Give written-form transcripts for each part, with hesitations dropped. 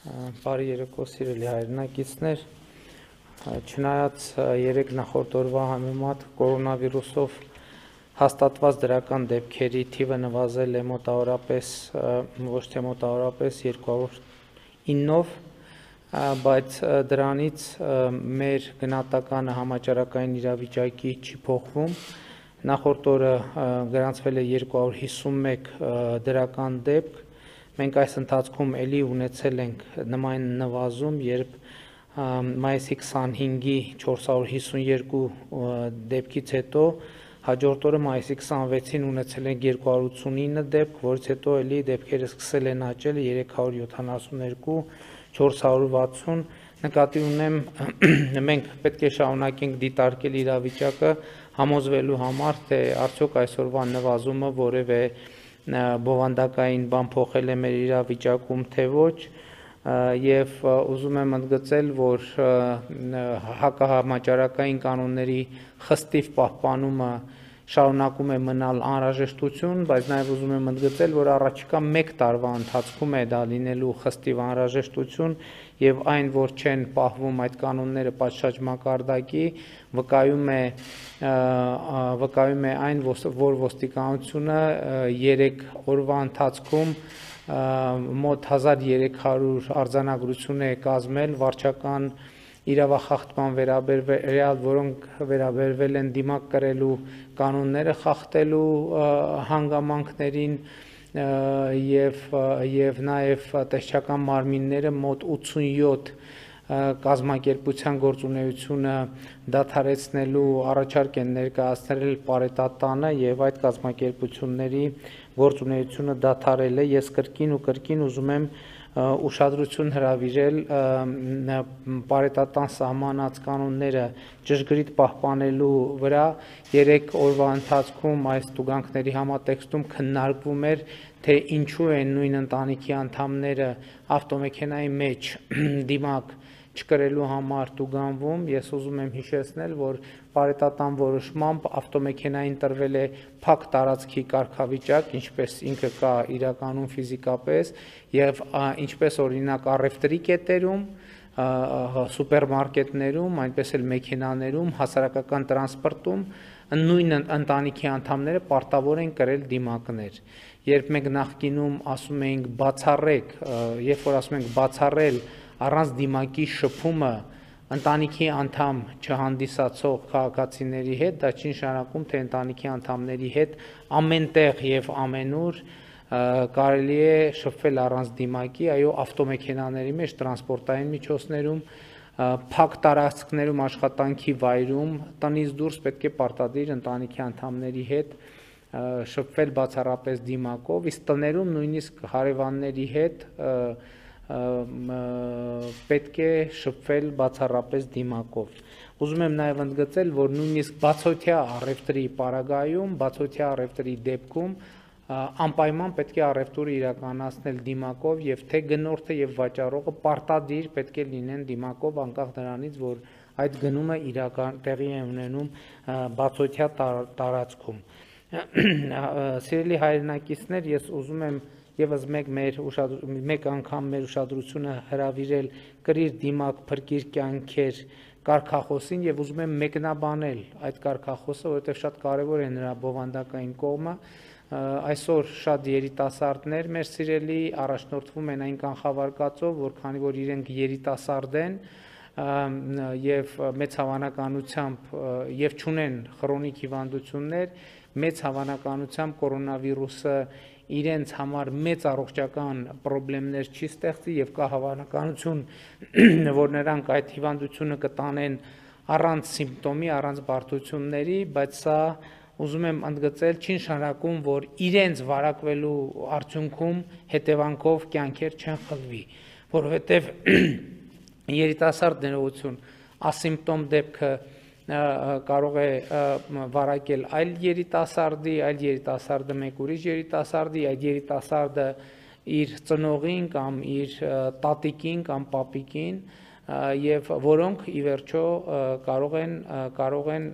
Բարի երեկո սիրելի հայրենակիցներ, չնայած երեք նախորդ օրվա համեմատ կորոնավիրուսով հաստատված դրական դեպքերի թիվը նվազել է մոտավորապես ոչ թե մոտավորապես 209-ով, բայց դրանից մեր գնահատականը համաճարակային իրավիճակի չի փոխվում։ Նախորդ օրը գրանցվել է 251 դրական դեպք։ Մենք այս ընթացքում էլի ունեցել ենք նման նվազում, երբ մայիսի 25-ի 452 դեպքից հետո հաջորդ օրը մայիսի 26-ին ունեցել ենք 289 դեպք, որից հետո էլի դեպքերը սկսել են աճել 372, 460, նկատի ունեմ մենք պետք է շարունակենք դիտարկել իրավիճակը համոզվելու համար, թե արդյոք այսօրվա նվազումը որևէ բովանդակային բան փոխել է մեր իրավիճակում, թե ոչ, եւ ուզում եմ ընդգծել, որ հակահամաճարակային կանոնների խստիվ պահպանումը շարունակում է մնալ անհրաժեշտություն, բայց նաև ուզում եմ ընդգծել, որ առաջիկա 1 տարվա ընթացքում է դա լինելու խստիվ անհրաժեշտություն եւ այն, որ չեն պահվում այդ կանոնները պատշաճ մակարդակի, վկայում է այն, որ ոստիկանությունը 3 օրվա ընթացքում մոտ 1300 արձանագրություն է կազմել վարչական իրավախախտման վերաբերյալ, որոնք վերաբերվել են դիմակ կրելու կանոնները խախտելու հանգամանքներին եւ նաեւ տեսչական մարմինները մոտ 87 կազմակերպության գործունեությունը դադարեցնելու առաջարկ են ներկայացնել պարետատանը եւ այդ կազմակերպությունների գործունեությունը դադարել է։ Ես կրկին ուզում եմ ուշադրություն հրավիրել պարետատան սահմանած կանոնները ճշգրիտ պահպանելու վրա։ 3 օրվա ընթացքում այս տուգանքների համատեքստում քննարկվում էր, թե ինչու են նույն ընտանիքի անդամները ավտոմեքենայի մեջ դիմակ չկրելու համար տուգանվում։ Ես ուզում եմ հիշեցնել, որ պարետատան որոշմամբ ավտոմեքենային տրվել է փակ տարածքի կարգավիճակ, ինչպես ինքը կա իրականում ֆիզիկապես, եւ ինչպես օրինակ առևտրի կետերում, սուպերմարկետներում, այնպես էլ մեքենաներում, հասարակական տրանսպորտում նույն ընտանիքի անդամները պարտավոր են կրել դիմակներ։ Երբ մենք նախկինում ասում էինք բացառեք, երբ որ ասում ենք բացառել առանց դիմակի շփումը ընտանիքի անդամ չհանդիսացող քաղաքացիների հետ, դա չի նշանակում, թե ընտանիքի անդամների հետ ամենտեղ եւ ամենուր կարելի է շփվել առանց դիմակի, այո, ավտոմեքենաների մեջ, տրանսպորտային միջոցներում, փակ տարածքներում, աշխատանքի վայրում, տնից դուրս պետք է պարտադիր ընտանիքի անդամների հետ շփվել բացառապես դիմակով, իսկ տներում նույնիսկ հարևանների հետ պետք է շփվել բացառապես դիմակով։ Ուզում եմ նաև ընդգծել, որ նույնիսկ բացօթյա առևտրի պարագայում, բացօթյա առևտրի դեպքում անպայման պետք է առևտուրը իրականացնել դիմակով եւ թե գնորդը եւ վաճառողը պարտադիր պետք է լինեն դիմակով, անկախ նրանից, որ այդ գնումը իրական տեղի է ունենում բացօթյա տարածքում։ Սիրելի հայրենակիցներ, ես ուզում եմ եւս մեկ անգամ մեր ուշադրությունը հրավիրել կրիր դիմակ փրկիր կյանքեր կարգախոսին եւ ուզում եմ մեկնաբանել այդ կարգախոսը, որովհետեւ շատ կարեւոր է նրա բովանդակային կողմը։ Այսօր շատ երիտասարդներ մեր սիրելի առաջնորդվում են այն կանխավարկածով, որ քանի որ իրենք երիտասարդ են եւ մեծ հավանականությամբ եւ չունեն քրոնիկ հիվանդություններ, մեծ հավանականությամբ կորոնավիրուսը իրենց համար մեծ առողջական խնդիրներ չի ստեղծի եւ կա հավանականություն, որ նրանք այդ հիվանդությունը կտանեն առանց սիմպտոմի, առանց բարդությունների, բայց սա ուզում եմ ընդգծել չի նշանակում, որ իրենց վարակվելու արդյունքում հետևանքով կյանքեր չեն խլվի, որովհետեւ երիտասարդ ներողություն ասիմպտոմ դեպքը կարող է վարակել այլ երիտասարդը մեկ ուրիշ երիտասարդի, այդ երիտասարդը իր ծնողին կամ իր տատիկին կամ պապիկին եւ որոնք ի վերջո կարող են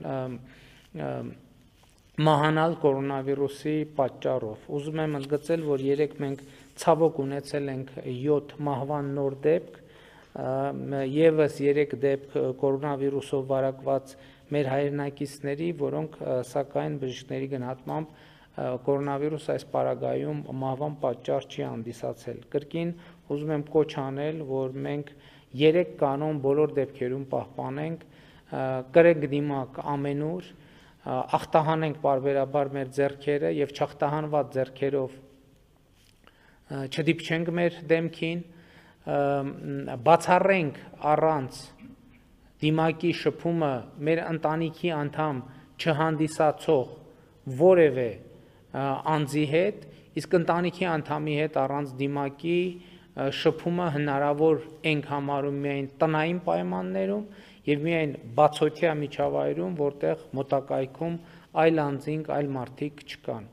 մահանալ կորոնավիրուսի պատճառով։ Ուզում եմ ընդգծել, որ երեք մենք ցավոք ունեցել ենք 7 մահվան նոր դեպք, եւս 3 դեպք կորոնավիրուսով վարակված մեր հայրենակիցների, որոնք սակայն բժիշկների գնահատմամբ կորոնավիրուս այս պարագայում մահվան պատճառ չի հանդիսացել։ Կրկին ուզում եմ կոչ անել, որ մենք 3 կանոն բոլոր դեպքերում պահպանենք, կրենք դիմակ ամենուր, ախտահանենք պարբերաբար մեր ձեռքերը եւ չախտահանված ձեռքերով չդիպչենք մեր դեմքին, բացառենք առանց դիմակի շփումը մեր ընտանիքի անդամ չհանդիսացող որևէ անձի հետ, իսկ ընտանիքի անդամի հետ առանց դիմակի շփումը հնարավոր ենք համարում միայն տնային պայմաններում եւ միայն բացօթյա միջավայրում, որտեղ մոտակայքում այլ անձինք, այլ մարդիկ չկան։